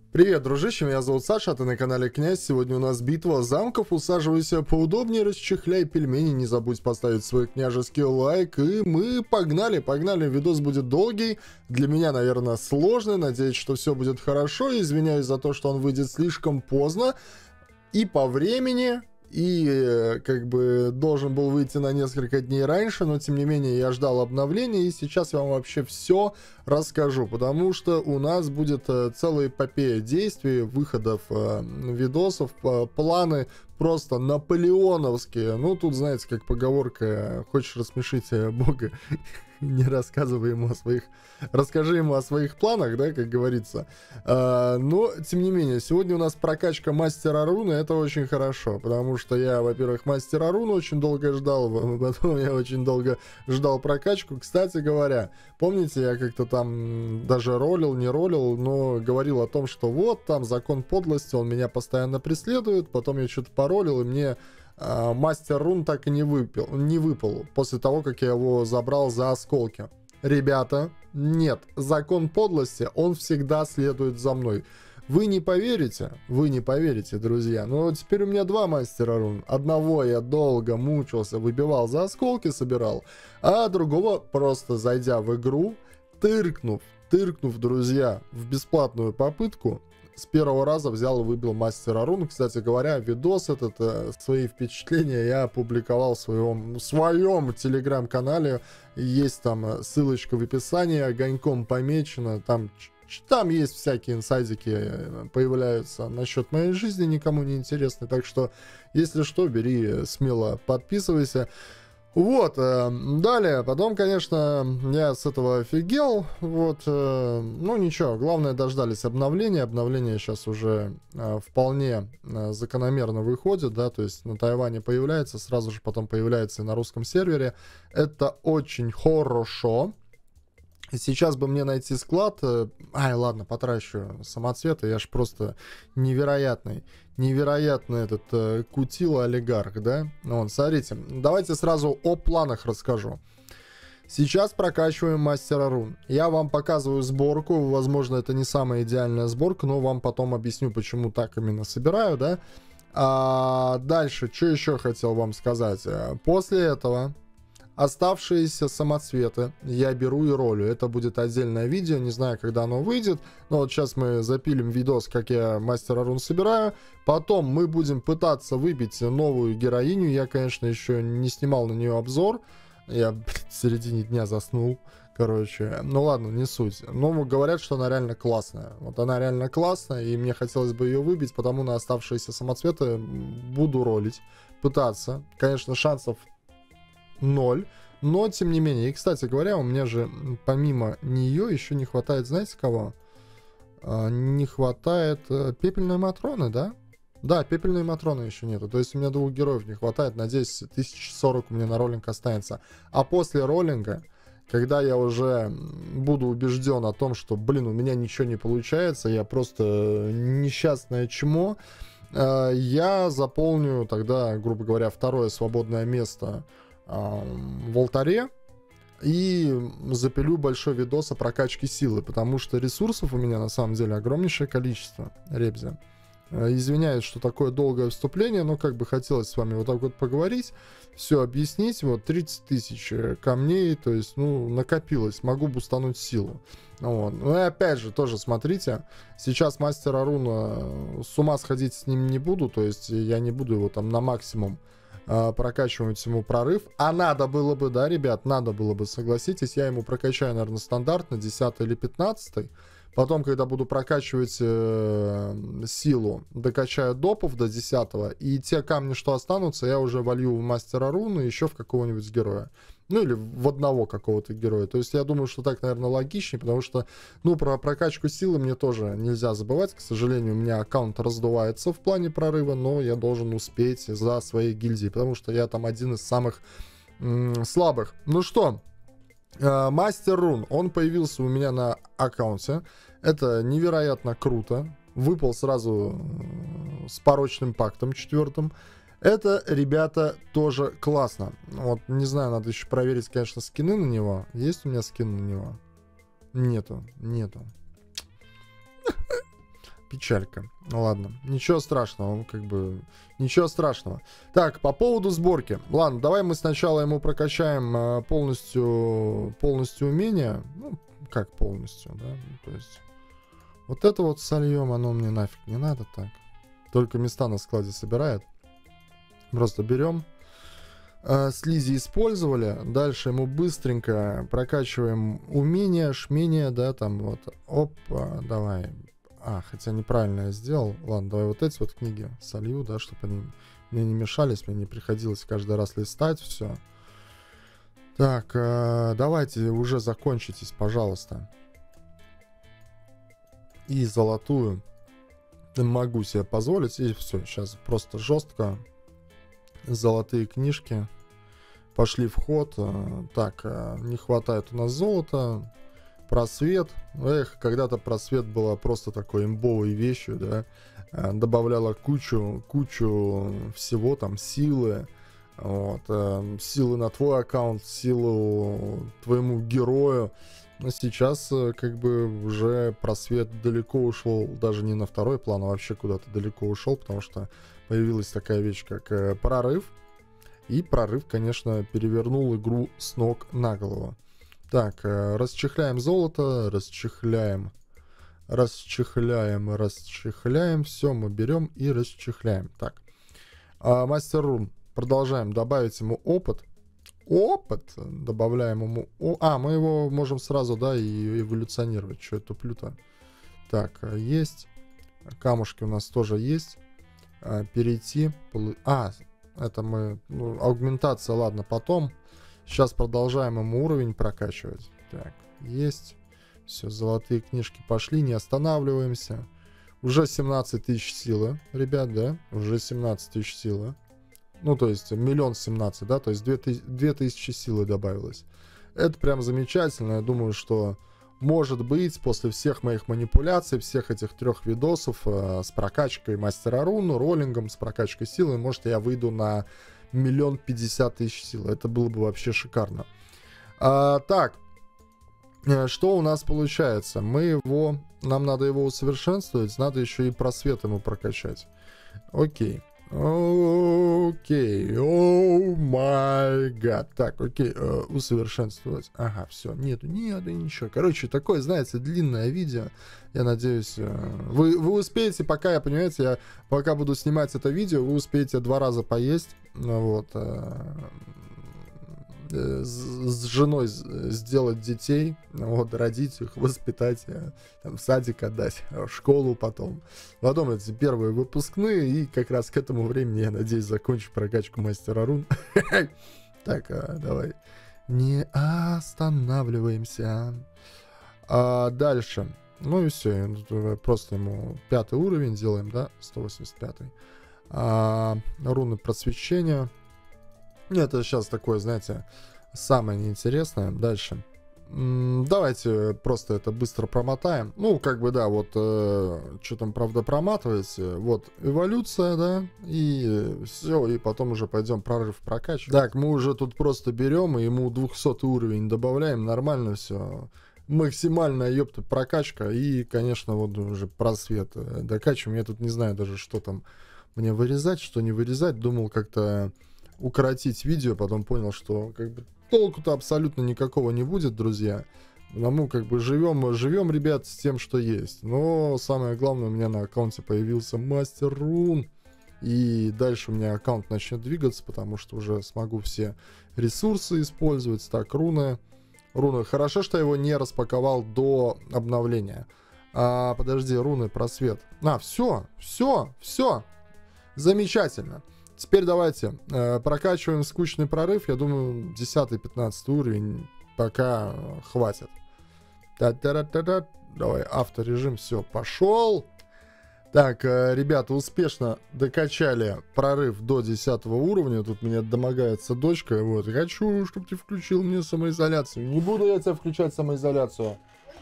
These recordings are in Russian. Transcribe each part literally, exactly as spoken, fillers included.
Привет, дружище, меня зовут Саша, а ты на канале Князь. Сегодня у нас битва замков. Усаживайся поудобнее, расчехляй пельмени, не забудь поставить свой княжеский лайк. И мы погнали, погнали. Видос будет долгий, для меня, наверное, сложный. Надеюсь, что все будет хорошо. Извиняюсь за то, что он выйдет слишком поздно и по времени. И как бы должен был выйти на несколько дней раньше, но тем не менее я ждал обновления, и сейчас я вам вообще все расскажу, потому что у нас будет целая эпопея действий, выходов, видосов, планы просто наполеоновские. Ну, тут, знаете, как поговорка: хочешь рассмешить Бога, не рассказывай ему о своих... Расскажи ему о своих планах, да, как говорится. А, но, тем не менее, сегодня у нас прокачка мастера руны. Это очень хорошо, потому что я, во-первых, мастера руны очень долго ждал, потом я очень долго ждал прокачку. Кстати говоря, помните, я как-то там даже ролил, не ролил, но говорил о том, что вот, там закон подлости, он меня постоянно преследует. Потом я что-то поролил, и мне... Uh, мастер рун так и не выпил, не выпал после того, как я его забрал за осколки. Ребята, нет, закон подлости, он всегда следует за мной. Вы не поверите, вы не поверите, друзья, но теперь у меня два мастера рун. Одного я долго мучился, выбивал за осколки, собирал, а другого просто зайдя в игру, тыркнув, тыркнув, друзья, в бесплатную попытку, с первого раза взял и выбил мастера рун. Кстати говоря, видос этот, э, свои впечатления я опубликовал в своем, в своем телеграм-канале. Есть там ссылочка в описании, огоньком помечено. Там, там есть всякие инсайдики, появляются насчет моей жизни, никому не интересны. Так что, если что, бери смело, подписывайся. Вот, э, далее, потом, конечно, я с этого офигел, вот, э, ну ничего, главное, дождались обновления, обновление сейчас уже э, вполне э, закономерно выходит, да, то есть на Тайване появляется, сразу же потом появляется и на русском сервере, это очень хорошо. Сейчас бы мне найти склад, э, ай, ладно, потрачу самоцветы, я ж просто невероятный, невероятный этот э, кутила олигарх, да? Вот, смотрите, давайте сразу о планах расскажу. Сейчас прокачиваем мастера рун. Я вам показываю сборку, возможно, это не самая идеальная сборка, но вам потом объясню, почему так именно собираю, да? А дальше, что еще хотел вам сказать? После этого... Оставшиеся самоцветы я беру и ролю. Это будет отдельное видео, не знаю, когда оно выйдет. Но вот сейчас мы запилим видос, как я мастера рун собираю. Потом мы будем пытаться выбить новую героиню. Я, конечно, еще не снимал на нее обзор. Я в середине дня заснул. Короче, ну ладно, не суть. Но говорят, что она реально классная. Вот она реально классная, и мне хотелось бы ее выбить, потому на оставшиеся самоцветы буду ролить. Пытаться. Конечно, шансов... ноль, но тем не менее. И, кстати говоря, у меня же помимо нее еще не хватает, знаете кого? А, не хватает а, пепельной Матроны, да? Да, пепельной Матроны еще нету. То есть у меня двух героев не хватает. Надеюсь, тысяча сорок у меня на роллинг останется. А после роллинга, когда я уже буду убежден о том, что, блин, у меня ничего не получается, я просто несчастное чмо, а, я заполню тогда, грубо говоря, второе свободное место в алтаре и запилю большой видос о прокачке силы, потому что ресурсов у меня на самом деле огромнейшее количество, ребзя. Извиняюсь, что такое долгое вступление, но как бы хотелось с вами вот так вот поговорить, все объяснить. Вот тридцать тысяч камней, то есть, ну, накопилось, могу бустануть силу. Вот. Ну и опять же, тоже смотрите, сейчас мастера руна, с ума сходить с ним не буду, то есть я не буду его там на максимум прокачивать ему прорыв, а надо было бы, да, ребят, надо было бы, согласитесь, я ему прокачаю, наверное, стандартно десятый или пятнадцатый, потом, когда буду прокачивать э, силу, докачаю допов до десятого, и те камни, что останутся, я уже волью в мастера руны, еще в какого-нибудь героя. Ну, или в одного какого-то героя. То есть я думаю, что так, наверное, логичнее, потому что, ну, про прокачку силы мне тоже нельзя забывать. К сожалению, у меня аккаунт раздувается в плане прорыва, но я должен успеть за своей гильдией, потому что я там один из самых м- слабых. Ну что, э, мастер рун, он появился у меня на аккаунте. Это невероятно круто. Выпал сразу с порочным пактом четвертым. Это, ребята, тоже классно. Вот, не знаю, надо еще проверить, конечно, скины на него. Есть у меня скин на него? Нету, нету. печалька. Ладно, ничего страшного, как бы, ничего страшного. Так, по поводу сборки. Ладно, давай мы сначала ему прокачаем э, полностью, полностью умения. Ну, как полностью, да, ну, то есть... Вот это вот сольем, оно мне нафиг не надо так. Только места на складе собирает. Просто берем. Э, слизи использовали. Дальше ему быстренько прокачиваем умения, шмения, да, там вот. Опа, давай. А, хотя неправильно я сделал. Ладно, давай вот эти вот книги солью, да, чтобы они мне не мешались, мне не приходилось каждый раз листать все. Так, э, давайте уже закончитесь, пожалуйста. И золотую могу себе позволить. И все, сейчас просто жестко. Золотые книжки пошли в ход. Так, не хватает у нас золота. Просвет. Эх, когда-то просвет была просто такой имбовой вещью, да. Добавляла кучу, кучу всего, там, силы. Вот, силы на твой аккаунт, силу твоему герою. Но сейчас как бы уже просвет далеко ушел, даже не на второй план, а вообще куда-то далеко ушел, потому что появилась такая вещь, как э, прорыв. И прорыв, конечно, перевернул игру с ног на голову. Так, э, расчехляем золото, расчехляем, расчехляем, расчехляем. Все, мы берем и расчехляем. Так, а, мастер рун. Продолжаем добавить ему опыт. Опыт. Добавляем ему... О, а, мы его можем сразу, да, и эволюционировать. Что я туплю-то? Так, есть. Камушки у нас тоже есть. А, перейти. А, это мы... Ну, аугментация, ладно, потом. Сейчас продолжаем ему уровень прокачивать. Так, есть. Все, золотые книжки пошли, не останавливаемся. Уже семнадцать тысяч силы, ребят, да? Уже семнадцать тысяч силы. Ну, то есть, миллион семнадцать, да, то есть две тысячи силы добавилось. Это прям замечательно. Я думаю, что, может быть, после всех моих манипуляций, всех этих трех видосов э, с прокачкой мастера рун, роллингом, с прокачкой силы, может, я выйду на миллион пятьдесят тысяч сил. Это было бы вообще шикарно. А, так, э, что у нас получается? Мы его, нам надо его усовершенствовать, надо еще и просвет ему прокачать. Окей. Окей, о май гад. Так, окей, э, усовершенствовать. Ага, все, нету, нету, ничего. Короче, такое, знаете, длинное видео. Я надеюсь, э, вы, вы успеете, пока, я, понимаете, я пока буду снимать это видео, вы успеете два раза поесть. Вот. Э, э, с, с женой сделать детей, вот, родить их, воспитать, э, там, в садик отдать, в школу потом. Потом эти первые выпускные, и как раз к этому времени, я надеюсь, закончу прокачку мастера рун. Так, давай. Не останавливаемся. А дальше. Ну и все. Просто ему пятый уровень делаем, да? сто восемьдесят пятый. А, руны просвещения. Это сейчас такое, знаете, самое неинтересное. Дальше. Давайте просто это быстро промотаем. Ну, как бы, да, вот, э, что там, правда, проматывается. Вот, эволюция, да, и все, и потом уже пойдем прорыв прокачивать. Так, мы уже тут просто берем и ему двухсотый уровень добавляем, нормально все. Максимальная, ёпта, прокачка, и, конечно, вот уже просвет докачиваем. Я тут не знаю даже, что там мне вырезать, что не вырезать. Думал как-то укоротить видео, потом понял, что, как бы, толку-то абсолютно никакого не будет, друзья. Ну, как бы живем, живем, ребят, с тем, что есть. Но самое главное, у меня на аккаунте появился мастер рун. И дальше у меня аккаунт начнет двигаться, потому что уже смогу все ресурсы использовать. Так, руны. Руны. Хорошо, что я его не распаковал до обновления. А, подожди, руны, просвет. А, все, все, все. Замечательно. Теперь давайте э, прокачиваем скучный прорыв. Я думаю, десятый-пятнадцатый уровень пока хватит. Та-та-та-та-та. Давай, авторежим, все, пошел. Так, э, ребята, успешно докачали прорыв до десятого уровня. Тут меня домогается дочка. Вот, хочу, чтобы ты включил мне самоизоляцию. Не буду я тебя включать самоизоляцию.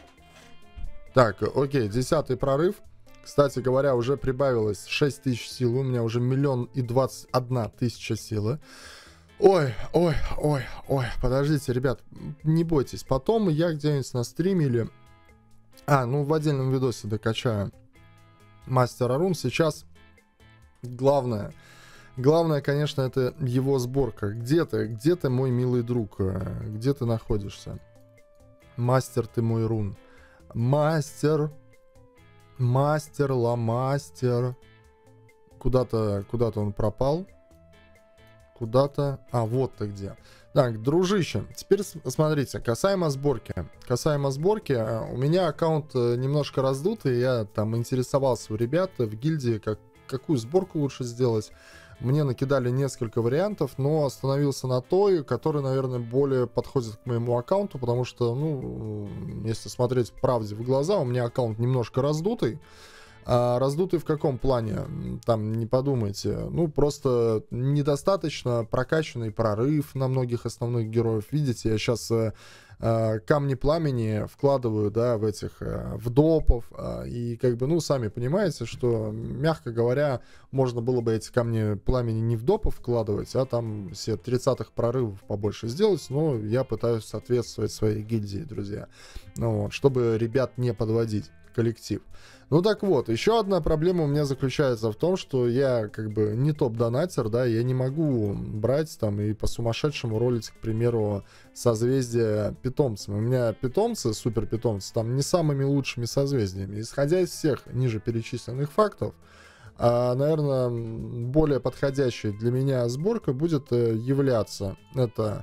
Так, окей, десятый прорыв. Кстати говоря, уже прибавилось шесть тысяч сил. У меня уже миллион и двадцать одна тысяча силы. Ой, ой, ой, ой. Подождите, ребят, не бойтесь. Потом я где-нибудь на стриме или... А, ну в отдельном видосе докачаю Мастер Арун сейчас главное, главное, конечно, это его сборка. Где ты, где ты, мой милый друг, где ты находишься? Мастер ты мой рун. Мастер, мастер, ламастер. Куда-то, куда-то он пропал. Куда-то... А, вот ты где. Так, дружище, теперь смотрите, касаемо сборки. Касаемо сборки, у меня аккаунт немножко раздутый, я там интересовался у ребят в гильдии, как, какую сборку лучше сделать. Мне накидали несколько вариантов, но остановился на той, которая, наверное, более подходит к моему аккаунту, потому что, ну, если смотреть правде в глаза, у меня аккаунт немножко раздутый. А раздутый в каком плане? Там, не подумайте. Ну, просто недостаточно прокачанный прорыв на многих основных героев. Видите, я сейчас э, э, камни пламени вкладываю, да, в этих, э, в допов. Э, и как бы, ну, сами понимаете, что, мягко говоря, можно было бы эти камни пламени не в допов вкладывать, а там все тридцатых прорывов побольше сделать. Но я пытаюсь соответствовать своей гильдии, друзья. Ну, вот, чтобы ребят не подводить, коллектив. Ну так вот, еще одна проблема у меня заключается в том, что я как бы не топ-донатер, да, я не могу брать там и по сумасшедшему ролить, к примеру, созвездия питомцам. У меня питомцы, супер питомцы, там не самыми лучшими созвездиями. Исходя из всех ниже перечисленных фактов, а, наверное, более подходящей для меня сборка будет являться, это...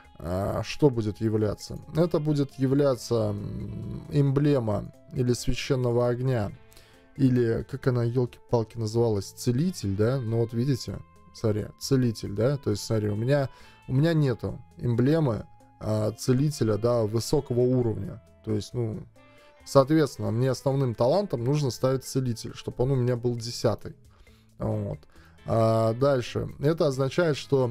Что будет являться? Это будет являться эмблема или священного огня, или, как она, елки-палки, называлась, целитель, да? Ну вот видите, смотри, целитель, да? То есть, смотри, у меня, у меня нету эмблемы а, целителя, да, высокого уровня. То есть, ну, соответственно, мне основным талантом нужно ставить целитель, чтобы он у меня был десятый. Вот. А дальше. Это означает, что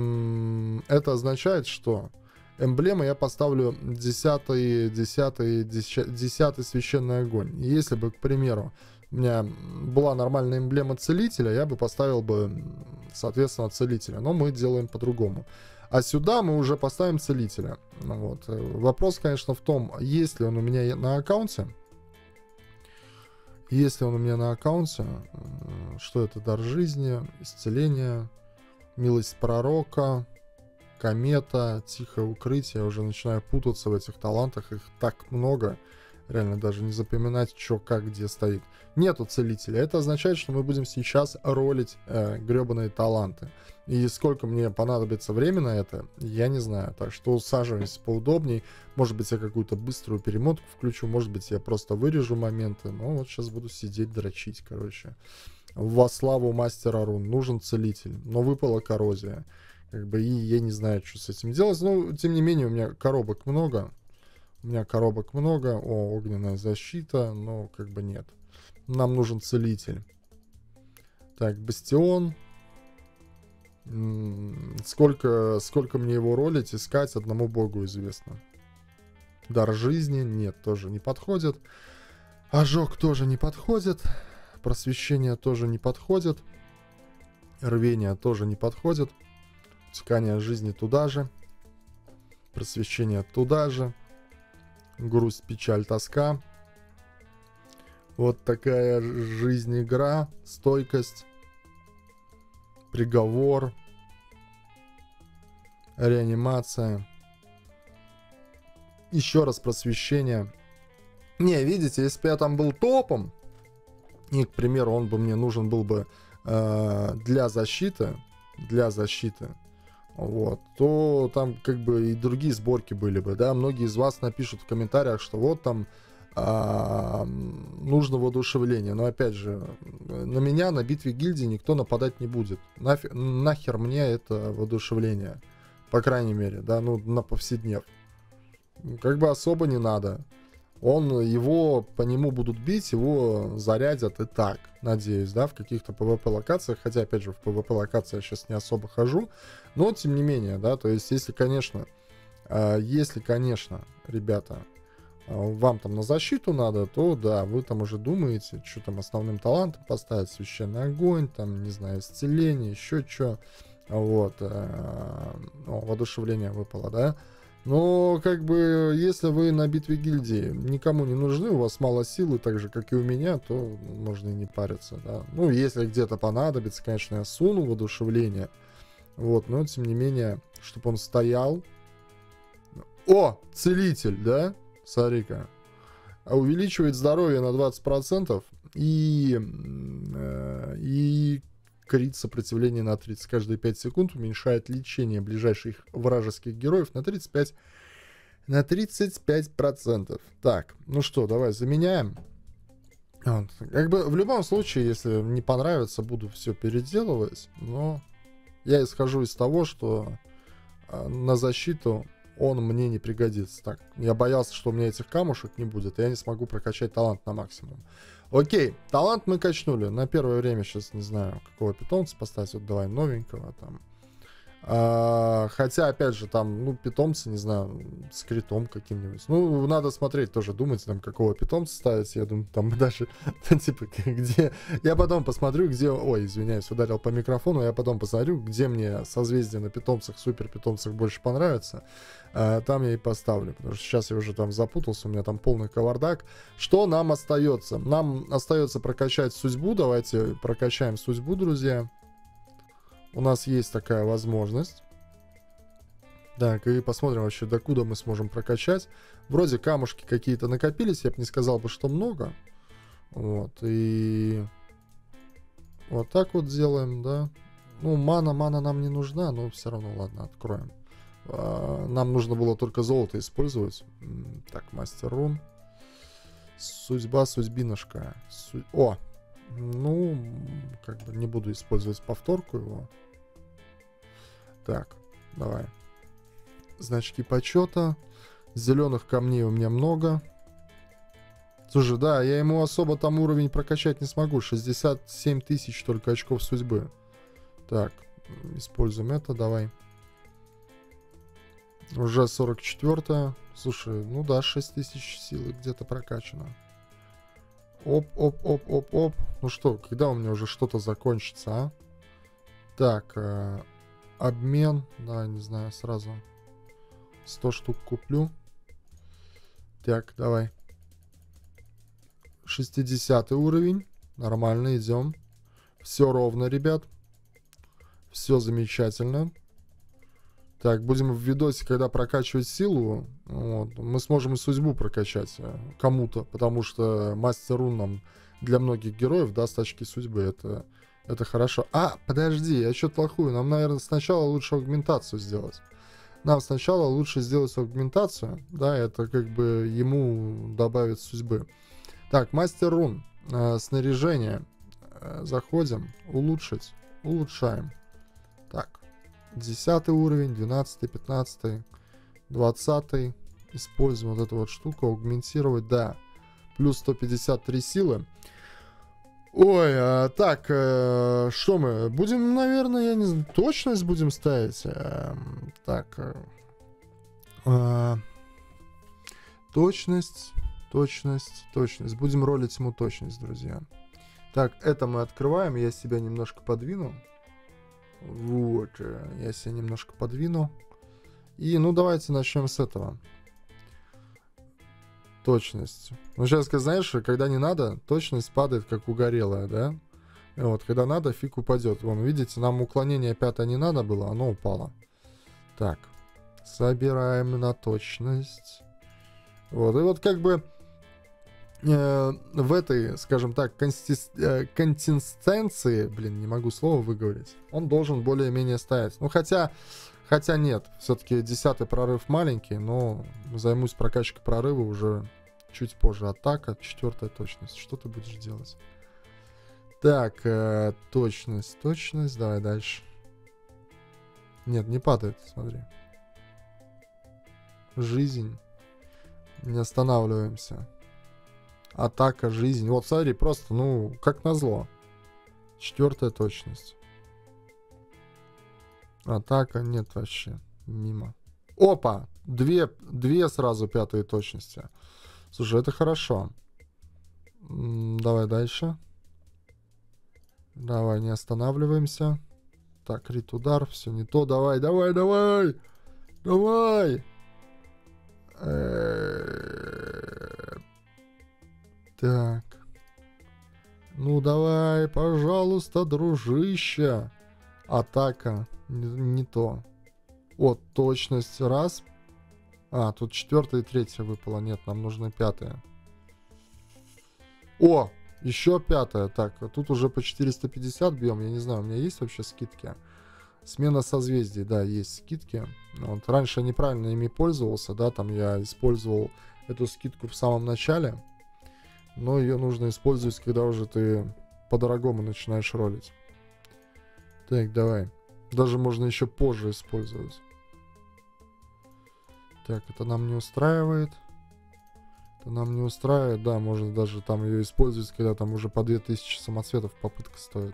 это означает, что эмблема я поставлю десятый, десятый, десятый священный огонь. И если бы, к примеру, у меня была нормальная эмблема целителя, я бы поставил бы, соответственно, целителя. Но мы делаем по-другому. А сюда мы уже поставим целителя. Вот. Вопрос, конечно, в том, есть ли он у меня на аккаунте. Если он у меня на аккаунте, что это? Дар жизни, исцеление, милость пророка, комета, тихое укрытие. Я уже начинаю путаться в этих талантах, их так много. Реально даже не запоминать, что, как, где стоит. Нету целителя. Это означает, что мы будем сейчас ролить э, гребаные таланты. И сколько мне понадобится время на это, я не знаю. Так что усаживаюсь поудобней. Может быть, я какую-то быструю перемотку включу. Может быть, я просто вырежу моменты. Но вот сейчас буду сидеть, дрочить, короче. Во славу мастера рун. Нужен целитель. Но выпала коррозия. Как бы, и я не знаю, что с этим делать. Но, тем не менее, у меня коробок много. У меня коробок много. О, огненная защита. Но как бы нет. Нам нужен целитель. Так, бастион. Сколько, сколько мне его ролить, искать, одному богу известно. Дар жизни. Нет, тоже не подходит. Ожог тоже не подходит. Просвещение тоже не подходит. Рвение тоже не подходит. Текание жизни туда же. Просвещение туда же. Грусть, печаль, тоска. Вот такая жизнь, игра. Стойкость. Приговор. Реанимация. Еще раз просвещение. Не, видите, если бы я там был топом, и, к примеру, он бы мне нужен был бы э, для защиты, для защиты, вот, то там как бы и другие сборки были бы, да, многие из вас напишут в комментариях, что вот там а, нужно воодушевление, но опять же, на меня на битве гильдии никто нападать не будет, Нафи, нахер мне это воодушевление, по крайней мере, да, ну, на повседнев, как бы особо не надо. Он, его, по нему будут бить, его зарядят и так, надеюсь, да, в каких-то пэ вэ пэ локациях, хотя, опять же, в пэ вэ пэ локации я сейчас не особо хожу, но, тем не менее, да, то есть, если, конечно, если, конечно, ребята, вам там на защиту надо, то, да, вы там уже думаете, что там основным талантом поставить, священный огонь, там, не знаю, исцеление, еще что, вот, о, воодушевление выпало, да. Но, как бы, если вы на битве гильдии никому не нужны, у вас мало силы, так же, как и у меня, то можно и не париться, да. Ну, если где-то понадобится, конечно, я суну воодушевление. Вот, но, тем не менее, чтобы он стоял. О, целитель, да? Смотри-ка. Увеличивает здоровье на двадцать процентов и, э, и крит сопротивление на тридцать. Каждые пять секунд уменьшает лечение ближайших вражеских героев на тридцать пять, на тридцать пять процентов. Так, ну что, давай заменяем. Вот. Как бы в любом случае, если не понравится, буду все переделывать. Но я исхожу из того, что э, на защиту он мне не пригодится. Так, я боялся, что у меня этих камушек не будет, и я не смогу прокачать талант на максимум. Окей, талант мы качнули. На первое время сейчас не знаю, какого питомца поставить. Вот давай новенького там. А, хотя, опять же, там, ну, питомцы, не знаю, с критом каким-нибудь. Ну, надо смотреть тоже, думать, там, какого питомца ставить. Я думаю, там даже, типа, где... Я потом посмотрю, где... Ой, извиняюсь, ударил по микрофону. Я потом посмотрю, где мне созвездие на питомцах, супер питомцах больше понравится. А, там я и поставлю. Потому что сейчас я уже там запутался, у меня там полный кавардак. Что нам остается? Нам остается прокачать судьбу. Давайте прокачаем судьбу, друзья. У нас есть такая возможность. Так, и посмотрим вообще, докуда мы сможем прокачать. Вроде камушки какие-то накопились, я бы не сказал бы, что много. Вот, и... Вот так вот делаем, да. Ну, мана, мана нам не нужна, но все равно, ладно, откроем. А, нам нужно было только золото использовать. Так, мастер рун. Судьба, судьбинушка. Су... О! Ну, как бы не буду использовать повторку его. Так, давай. Значки почета. Зеленых камней у меня много. Слушай, да, я ему особо там уровень прокачать не смогу. шестьдесят семь тысяч только очков судьбы. Так, используем это, давай. Уже сорок четвёртая. Слушай, ну да, шесть тысяч силы где-то прокачано. Оп, оп, оп, оп, оп. Ну что, когда у меня уже что-то закончится, а? Так, э, обмен. Да, не знаю, сразу сто штук куплю. Так, давай. шестидесятый уровень. Нормально, идем. Все ровно, ребят. Все замечательно. Так, будем в видосе, когда прокачивать силу, вот, мы сможем и судьбу прокачать кому-то, потому что мастер рун нам для многих героев даст очки судьбы. Это, это хорошо. А, подожди, я что-то плохую. Нам, наверное, сначала лучше аугментацию сделать. Нам сначала лучше сделать аугментацию. Да, это как бы ему добавит судьбы. Так, мастер рун. Э, снаряжение. Э, заходим. Улучшить. Улучшаем. Так. десятый уровень, двенадцатый, пятнадцатый, двадцатый. Используем вот эту вот штуку. Аугментировать, да. Плюс сто пятьдесят три силы. Ой, а, так, э, что мы? Будем, наверное, я не знаю, точность будем ставить. Э, так. Э, э, точность, точность, точность. Будем ролить ему точность, друзья. Так, это мы открываем. Я себя немножко подвину. Вот, я себя немножко подвину. И, ну, давайте начнем с этого. Точность. Ну, сейчас, знаешь, когда не надо, точность падает, как угорелая, да? И вот, когда надо, фиг упадет. Вон, видите, нам уклонение пятое не надо было, оно упало. Так, собираем на точность. Вот, и вот как бы э, в этой, скажем так, консис... э, консистенции, блин, не могу слово выговорить, он должен более-менее стоять. Ну, хотя, хотя нет, все-таки десятый прорыв маленький, но займусь прокачкой прорыва уже чуть позже. Атака, четвертая точность. Что ты будешь делать? Так, э, точность, точность, давай дальше. Нет, не падает, смотри. Жизнь. Не останавливаемся. Атака, жизнь. Вот, смотри, просто, ну, как назло. Четвертая точность. Атака, нет вообще. Мимо. Опа! Две, две сразу пятые точности. Слушай, это хорошо. М, давай дальше. Давай, не останавливаемся. Так, крит удар, все не то. Давай, давай, давай! Давай! Так. Ну давай, пожалуйста, дружище. Атака. Не, не то. О, точность. Раз. А, тут четвертая и третья выпала. Нет, нам нужна пятая. О, еще пятая. Так, тут уже по четыреста пятьдесят бьем. Я не знаю, у меня есть вообще скидки? Смена созвездий, да, есть скидки. Вот, раньше я неправильно ими пользовался, да, там я использовал эту скидку в самом начале. Но ее нужно использовать, когда уже ты по-дорогому начинаешь ролить. Так, давай. Даже можно еще позже использовать. Так, это нам не устраивает. Это нам не устраивает. Да, можно даже там ее использовать, когда там уже по две тысячи самоцветов попытка стоит.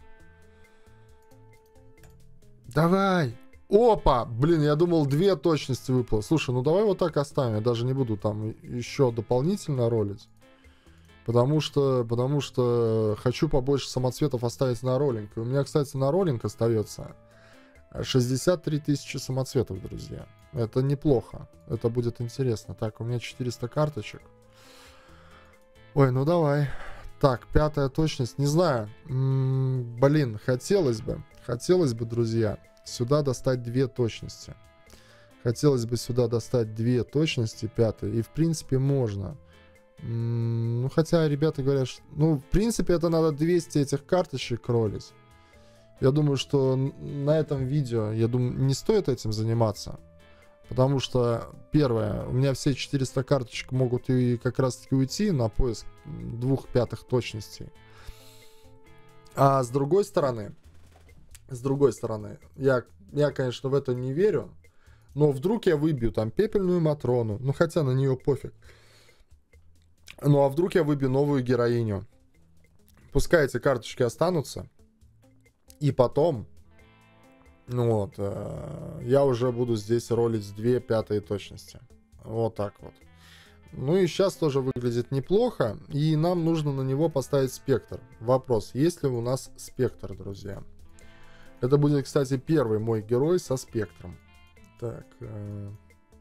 Давай! Опа! Блин, я думал, две точности выпало. Слушай, ну давай вот так оставим. Я даже не буду там еще дополнительно ролить. Потому что, потому что хочу побольше самоцветов оставить на роллинг. И у меня, кстати, на роллинг остается шестьдесят три тысячи самоцветов, друзья. Это неплохо. Это будет интересно. Так, у меня четыреста карточек. Ой, ну давай. Так, пятая точность. Не знаю. М-м, блин, хотелось бы. Хотелось бы, друзья, сюда достать две точности. Хотелось бы сюда достать две точности, пятые. И, в принципе, можно. Ну, хотя ребята говорят, что... Ну, в принципе, это надо двести этих карточек ролить. Я думаю, что на этом видео, я думаю, не стоит этим заниматься. Потому что, первое, у меня все четыреста карточек могут и как раз-таки уйти на поиск двух пятых точностей. А с другой стороны, с другой стороны, я, я, конечно, в это не верю. Но вдруг я выбью там пепельную Матрону. Ну, хотя на нее пофиг. Ну, а вдруг я выбью новую героиню? Пускай эти карточки останутся. И потом, ну вот, э, я уже буду здесь ролить две пятые точности. Вот так вот. Ну и сейчас тоже выглядит неплохо. И нам нужно на него поставить спектр. Вопрос, есть ли у нас спектр, друзья? Это будет, кстати, первый мой герой со спектром. Так. Э,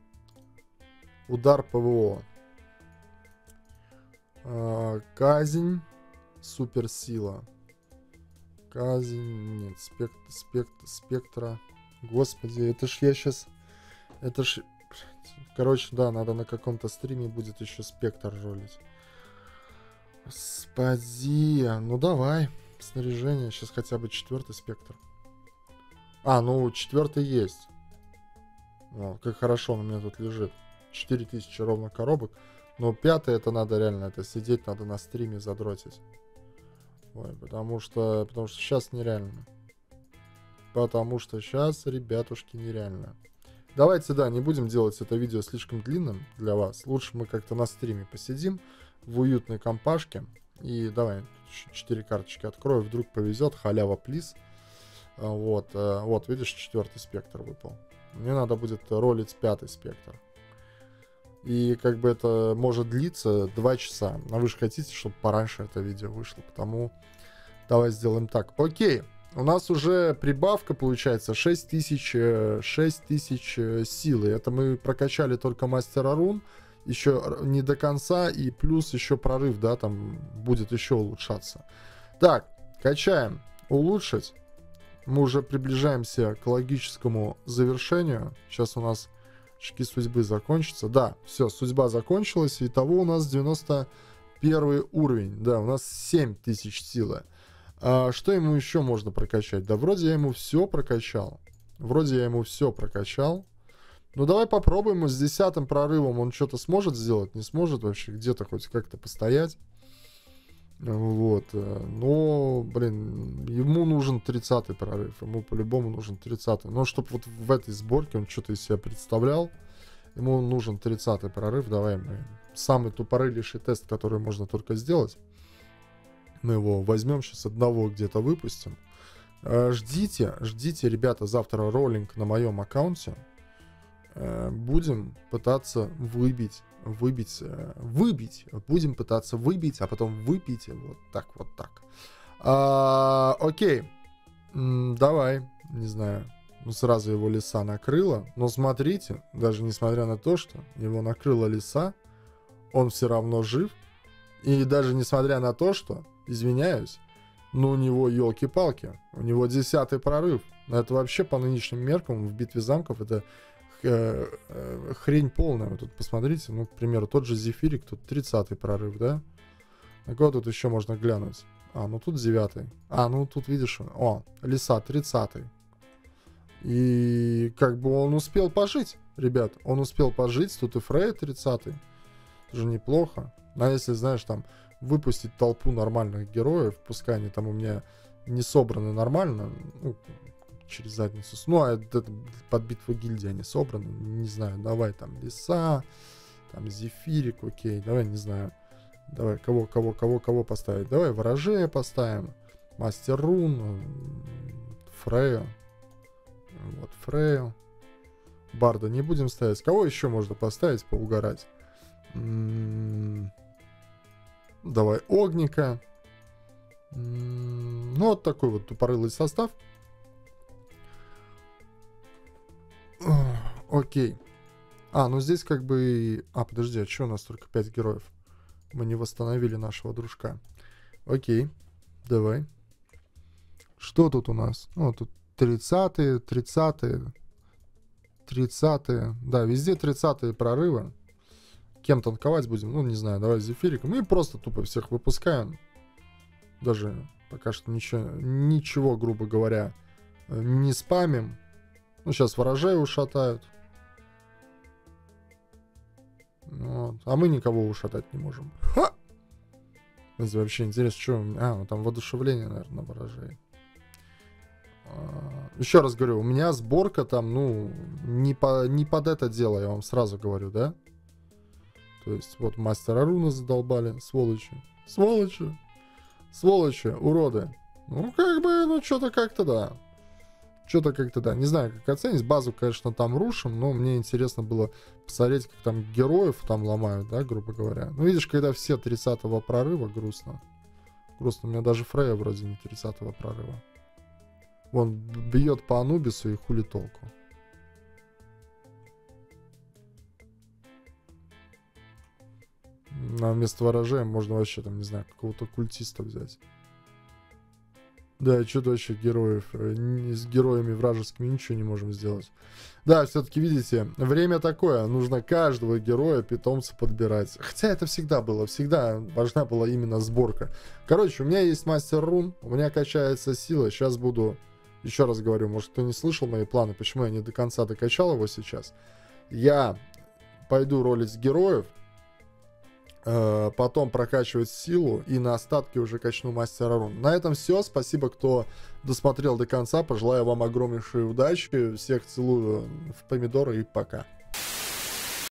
удар ПВО. Uh, казнь, суперсила. Казнь, нет, спект, спект, спектра. Господи, это ж я сейчас... Это ж... Короче, да, надо на каком-то стриме будет еще спектр ролить. Господи, ну давай. Снаряжение, сейчас хотя бы четвертый спектр. А, ну четвертый есть. О, как хорошо он у меня тут лежит. четыре тысячи ровно коробок. Но пятое, это надо реально, это сидеть надо на стриме задротить. Ой, потому что, потому что сейчас нереально. Потому что сейчас, ребятушки, нереально. Давайте, да, не будем делать это видео слишком длинным для вас. Лучше мы как-то на стриме посидим в уютной компашке. И давай, четыре карточки открою, вдруг повезет, халява плиз. Вот, вот, видишь, четвертый спектр выпал. Мне надо будет ролить пятый спектр. И как бы это может длиться два часа. А вы же хотите, чтобы пораньше это видео вышло. Потому давай сделаем так. Окей. У нас уже прибавка получается шесть тысяч, шесть тысяч силы. Это мы прокачали только мастера рун. Еще не до конца. И плюс еще прорыв, да, там будет еще улучшаться. Так, качаем. Улучшить. Мы уже приближаемся к логическому завершению. Сейчас у нас... очки судьбы закончатся. Да, все, судьба закончилась. Итого у нас девяносто первый уровень. Да, у нас семь тысяч силы. А что ему еще можно прокачать? Да, вроде я ему все прокачал. Вроде я ему все прокачал. Ну, давай попробуем. С десятым прорывом он что-то сможет сделать? Не сможет вообще где-то хоть как-то постоять. Вот. Но, блин, ему нужен тридцатый прорыв. Ему по-любому нужен тридцатый. Но чтобы вот в этой сборке он что-то из себя представлял, ему нужен тридцатый прорыв. Давай мы самый тупорылейший тест, который можно только сделать. Мы его возьмем сейчас, одного где-то выпустим. Ждите, ждите, ребята, завтра роллинг на моем аккаунте. Будем пытаться выбить, выбить, выбить. Будем пытаться выбить, а потом выпить. Вот так, вот так. А, окей. Давай, не знаю. Ну, сразу его лиса накрыла. Но смотрите, даже несмотря на то, что его накрыла лиса, он все равно жив. И даже несмотря на то, что, извиняюсь, но у него, елки-палки, у него десятый прорыв. Это вообще по нынешним меркам в битве замков это э, э, хрень полная. Вы тут посмотрите, ну, к примеру, тот же Зефирик, тут тридцатый прорыв, да? На кого тут еще можно глянуть? А, ну тут девятый. А, ну тут видишь, о, лиса тридцатый. И как бы он успел пожить, ребят. Он успел пожить, тут и Фрейя тридцатый. Это же неплохо. А если, знаешь, там выпустить толпу нормальных героев, пускай они там у меня не собраны нормально, ну, через задницу. Ну, а это под битву гильдии они собраны. Не знаю, давай там лиса, там Зефирик, окей, давай, не знаю. Давай, кого, кого, кого, кого поставить? Давай ворожея поставим. Мастер рун, Фрея. Вот, Фрею. Барда не будем ставить. Кого еще можно поставить, поугарать? М-м-м, давай Огника. М-м, ну, вот такой вот тупорылый состав. Окей. А, ну здесь как бы... А, подожди, а что у нас только пять героев? Мы не восстановили нашего дружка. Окей, давай. Что тут у нас? Ну, тут тридцатые, тридцатые, тридцатые. Да, везде тридцатые прорывы. Кем танковать будем? Ну, не знаю, давай Зефириком. И просто тупо всех выпускаем. Даже пока что ничего, ничего, грубо говоря, не спамим. Ну, сейчас ворожея ушатают. Вот. А мы никого ушатать не можем. Ха! Это вообще интересно, что у меня... А, ну, там воодушевление, наверное, ворожей. А, еще раз говорю, у меня сборка там, ну, не, по, не под это дело, я вам сразу говорю, да? То есть, вот мастера руны задолбали, сволочи. Сволочи. Сволочи, уроды. Ну, как бы, ну, что-то как-то, да. Что-то как-то, да. Не знаю, как оценить. Базу, конечно, там рушим, но мне интересно было посмотреть, как там героев там ломают, да, грубо говоря. Ну, видишь, когда все тридцатого прорыва, грустно. Грустно. У меня даже Фрейя вроде не тридцатого прорыва. Вон, бьет по Анубису и хули толку. А вместо ворожея можно вообще там, не знаю, какого-то культиста взять. Да, что-то вообще героев, с героями вражескими ничего не можем сделать. Да, все-таки, видите, время такое, нужно каждого героя, питомца подбирать. Хотя это всегда было, всегда важна была именно сборка. Короче, у меня есть мастер рун, у меня качается сила, сейчас буду, еще раз говорю, может кто не слышал мои планы, почему я не до конца докачал его сейчас. Я пойду ролить героев, потом прокачивать силу и на остатки уже качну мастера рун. На этом все. Спасибо, кто досмотрел до конца. Пожелаю вам огромнейшей удачи. Всех целую в помидоры и пока.